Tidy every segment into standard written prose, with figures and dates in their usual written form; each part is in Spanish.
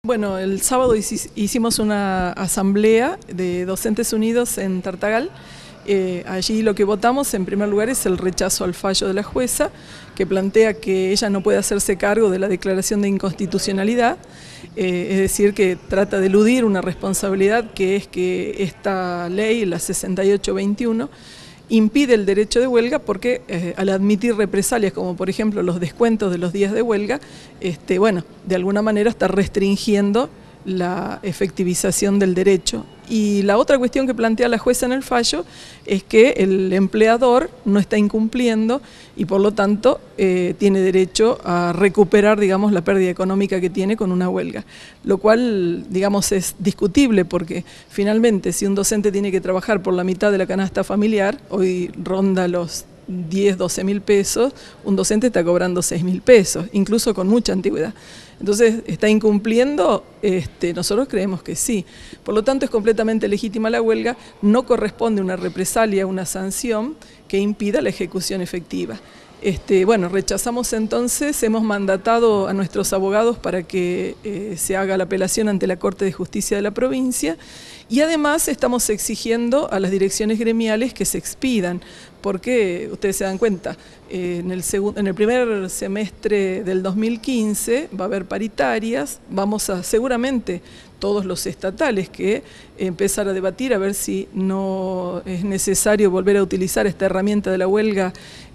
Bueno, el sábado hicimos una asamblea de Docentes Unidos en Tartagal. Allí lo que votamos en primer lugar es el rechazo al fallo de la jueza, que plantea que ella no puede hacerse cargo de la declaración de inconstitucionalidad, es decir, que trata de eludir una responsabilidad que es que esta ley, la 6821, impide el derecho de huelga porque al admitir represalias como por ejemplo los descuentos de los días de huelga, bueno, de alguna manera está restringiendo la efectivización del derecho. Y la otra cuestión que plantea la jueza en el fallo es que el empleador no está incumpliendo y por lo tanto tiene derecho a recuperar, digamos, la pérdida económica que tiene con una huelga. Lo cual, digamos, es discutible porque finalmente si un docente tiene que trabajar por la mitad de la canasta familiar, hoy ronda los 10, 12 mil pesos, un docente está cobrando 6 mil pesos, incluso con mucha antigüedad. Entonces, ¿está incumpliendo? Nosotros creemos que sí. Por lo tanto, es completamente legítima la huelga, no corresponde una represalia, una sanción que impida la ejecución efectiva. Bueno, rechazamos entonces, hemos mandatado a nuestros abogados para que se haga la apelación ante la Corte de Justicia de la provincia y además estamos exigiendo a las direcciones gremiales que se expidan, porque ustedes se dan cuenta, en el primer semestre del 2015 va a haber paritarias, vamos a seguramente todos los estatales que empezar a debatir a ver si no es necesario volver a utilizar esta herramienta de la huelga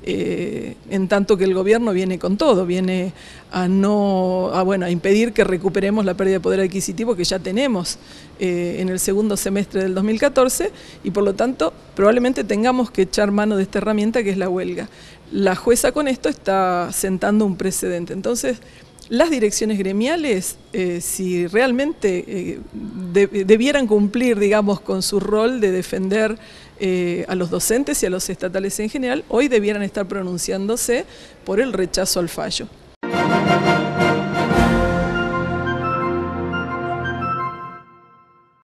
en tanto que el gobierno viene con todo, viene a impedir que recuperemos la pérdida de poder adquisitivo que ya tenemos en el segundo semestre del 2014 y por lo tanto probablemente tengamos que echar mano de esta herramienta que es la huelga. La jueza con esto está sentando un precedente. Entonces, las direcciones gremiales, si realmente debieran cumplir, digamos, con su rol de defender a los docentes y a los estatales en general, hoy debieran estar pronunciándose por el rechazo al fallo.